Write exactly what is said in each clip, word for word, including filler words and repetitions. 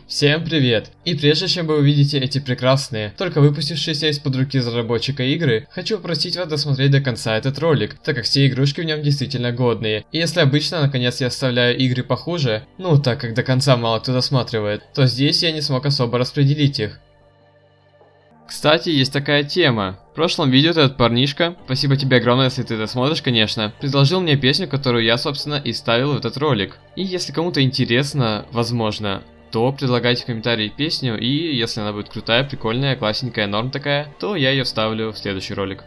Всем привет! И прежде чем вы увидите эти прекрасные, только выпустившиеся из-под руки разработчика игры, хочу попросить вас досмотреть до конца этот ролик, так как все игрушки в нем действительно годные. И если обычно наконец я оставляю игры похуже, ну так как до конца мало кто досматривает, то здесь я не смог особо распределить их. Кстати, есть такая тема. В прошлом видео этот парнишка, спасибо тебе огромное, если ты это смотришь, конечно, предложил мне песню, которую я, собственно, и ставил в этот ролик. И если кому-то интересно, возможно, то предлагайте в комментарии песню, и если она будет крутая, прикольная, классненькая, норм такая, то я ее вставлю в следующий ролик.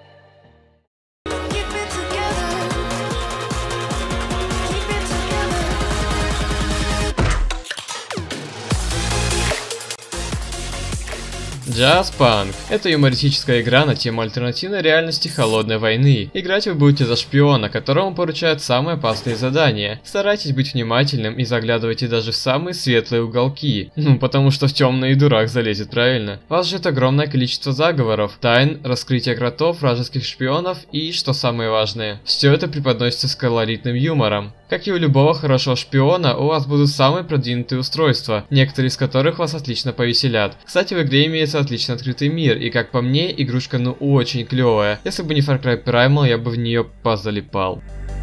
Jazzpunk – это юмористическая игра на тему альтернативной реальности холодной войны. Играть вы будете за шпиона, которому поручают самые опасные задания. Старайтесь быть внимательным и заглядывайте даже в самые светлые уголки. Ну, потому что в темный и дурак залезет, правильно? Вас ждет огромное количество заговоров, тайн, раскрытия кротов, вражеских шпионов и, что самое важное, все это преподносится с колоритным юмором. Как и у любого хорошего шпиона, у вас будут самые продвинутые устройства, некоторые из которых вас отлично повеселят. Кстати, в игре имеется отлично открытый мир, и как по мне, игрушка ну очень клевая. Если бы не Far Cry Primal, я бы в нее позалипал.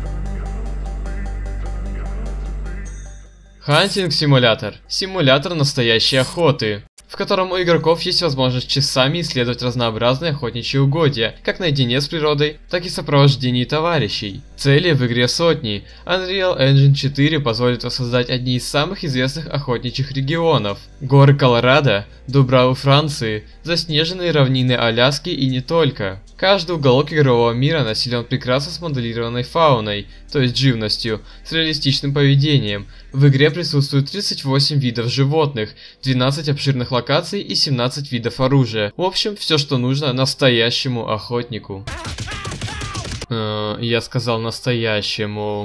Хантинг-симулятор. Симулятор настоящей охоты, в котором у игроков есть возможность часами исследовать разнообразные охотничьи угодья, как наедине с природой, так и в сопровождении товарищей. Цели в игре сотни. Unreal Engine четыре позволит воссоздать одни из самых известных охотничьих регионов. Горы Колорадо, Дубравы Франции, заснеженные равнины Аляски и не только. Каждый уголок игрового мира населен прекрасно смоделированной фауной, то есть живностью, с реалистичным поведением. В игре присутствует тридцать восемь видов животных, двенадцать обширных локаций и семнадцать видов оружия. В общем, все, что нужно настоящему охотнику. Э, я сказал настоящему.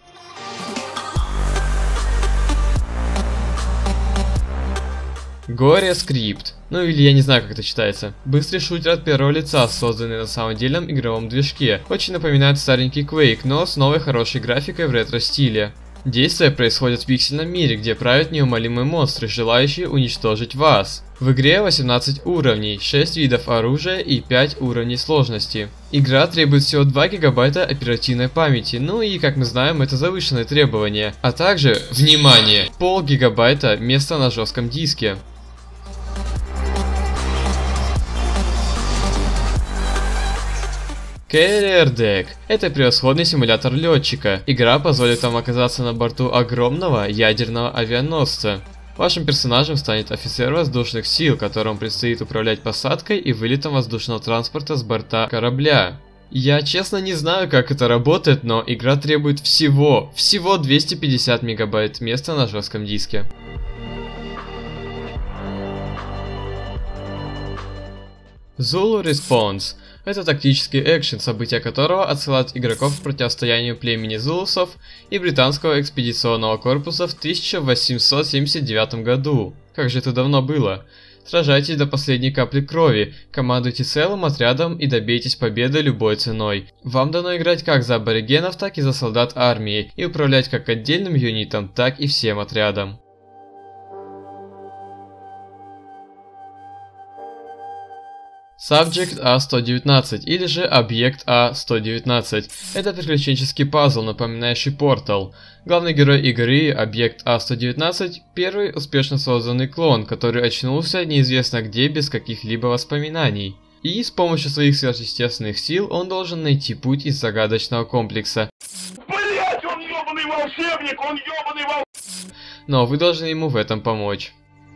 Горе Скрипт. Ну или я не знаю, как это читается. Быстрый шутер от первого лица, созданный на самодельном игровом движке. Очень напоминает старенький Quake, но с новой хорошей графикой в ретро-стиле. Действие происходит в пиксельном мире, где правят неумолимые монстры, желающие уничтожить вас. В игре восемнадцать уровней, шесть видов оружия и пять уровней сложности. Игра требует всего два гигабайта оперативной памяти, ну и, как мы знаем, это завышенное требование. А также, внимание, пол гигабайта места на жестком диске. Carrier Deck – это превосходный симулятор летчика. Игра позволит вам оказаться на борту огромного ядерного авианосца. Вашим персонажем станет офицер воздушных сил, которому предстоит управлять посадкой и вылетом воздушного транспорта с борта корабля. Я честно не знаю, как это работает, но игра требует всего, всего двести пятьдесят мегабайт места на жестком диске. Zulu Response – это тактический экшен, события которого отсылают игроков к противостоянию племени зулусов и британского экспедиционного корпуса в тысяча восемьсот семьдесят девятом году. Как же это давно было. Сражайтесь до последней капли крови, командуйте целым отрядом и добейтесь победы любой ценой. Вам дано играть как за аборигенов, так и за солдат армии, и управлять как отдельным юнитом, так и всем отрядом. Subject А сто девятнадцать или же Объект А сто девятнадцать. Это приключенческий пазл, напоминающий Portal. Главный герой игры, Объект А сто девятнадцать, первый успешно созданный клон, который очнулся неизвестно где без каких-либо воспоминаний. И с помощью своих сверхъестественных сил он должен найти путь из загадочного комплекса. Блять, он ёбаный волшебник, он ёбаный волшебник! Но вы должны ему в этом помочь.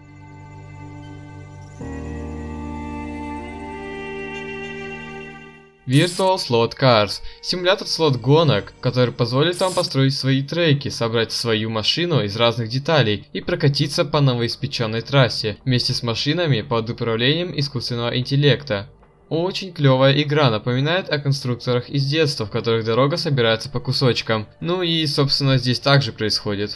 Virtual Slot Cars – симулятор слот-гонок, который позволит вам построить свои треки, собрать свою машину из разных деталей и прокатиться по новоиспеченной трассе, вместе с машинами под управлением искусственного интеллекта. Очень клевая игра, напоминает о конструкторах из детства, в которых дорога собирается по кусочкам. Ну и, собственно, здесь также происходит.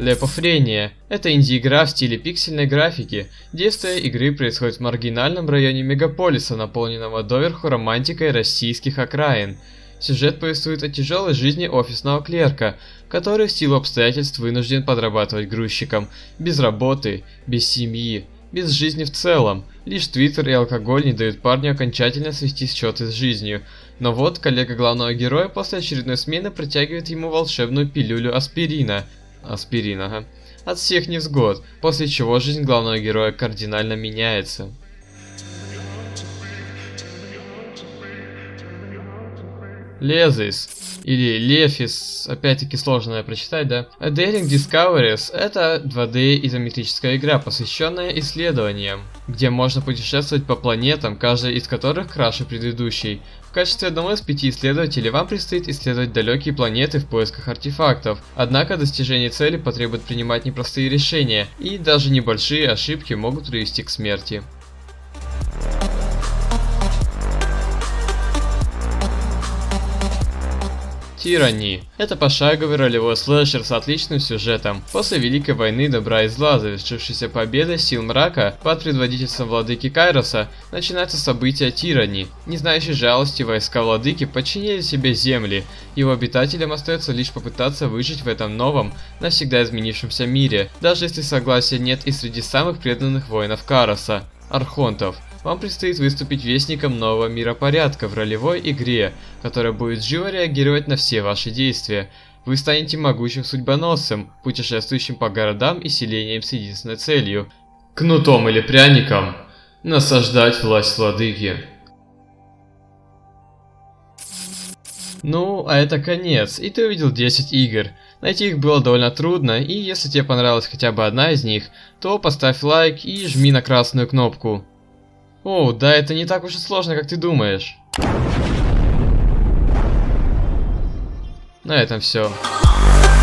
Лепофрения – это инди-игра в стиле пиксельной графики. Действие игры происходит в маргинальном районе мегаполиса, наполненного доверху романтикой российских окраин. Сюжет повествует о тяжелой жизни офисного клерка, который в силу обстоятельств вынужден подрабатывать грузчиком, без работы, без семьи, без жизни в целом. Лишь твиттер и алкоголь не дают парню окончательно свести счеты с жизнью. Но вот коллега главного героя после очередной смены протягивает ему волшебную пилюлю аспирина. Аспирин, ага. От всех невзгод, после чего жизнь главного героя кардинально меняется. Лезис, или Лефис, опять-таки сложно прочитать, да? A Daring Discoveries — это два дэ изометрическая игра, посвященная исследованиям, где можно путешествовать по планетам, каждая из которых краше предыдущей. В качестве одного из пяти исследователей вам предстоит исследовать далекие планеты в поисках артефактов, однако достижение цели потребует принимать непростые решения, и даже небольшие ошибки могут привести к смерти. Tyranny — это пошаговый ролевой слэшер с отличным сюжетом. После Великой войны добра и зла, завершившейся победой сил мрака под предводительством владыки Кайроса, начинаются события Tyranny. Не знающие жалости войска владыки подчинили себе земли, его обитателям остается лишь попытаться выжить в этом новом, навсегда изменившемся мире, даже если согласия нет и среди самых преданных воинов Кайроса — архонтов. Вам предстоит выступить вестником нового миропорядка в ролевой игре, которая будет живо реагировать на все ваши действия. Вы станете могучим судьбоносцем, путешествующим по городам и селениям с единственной целью – кнутом или пряником – насаждать власть владыки. Ну, а это конец, и ты увидел десять игр. Найти их было довольно трудно, и если тебе понравилась хотя бы одна из них, то поставь лайк и жми на красную кнопку. О, да, это не так уж и сложно, как ты думаешь. На этом все.